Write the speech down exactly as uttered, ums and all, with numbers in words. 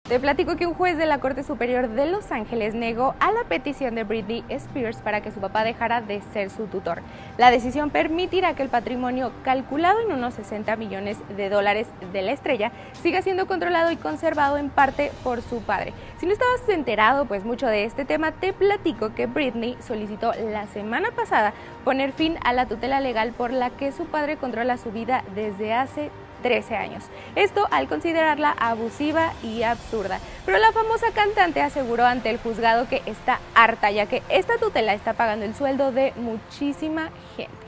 Te platico que un juez de la Corte Superior de Los Ángeles negó a la petición de Britney Spears para que su papá dejara de ser su tutor. La decisión permitirá que el patrimonio, calculado en unos sesenta millones de dólares de la estrella, siga siendo controlado y conservado en parte por su padre. Si no estabas enterado pues mucho de este tema, te platico que Britney solicitó la semana pasada poner fin a la tutela legal por la que su padre controla su vida desde hace trece años. Esto al considerarla abusiva y absurda. Pero la famosa cantante aseguró ante el juzgado que está harta, ya que esta tutela está pagando el sueldo de muchísima gente.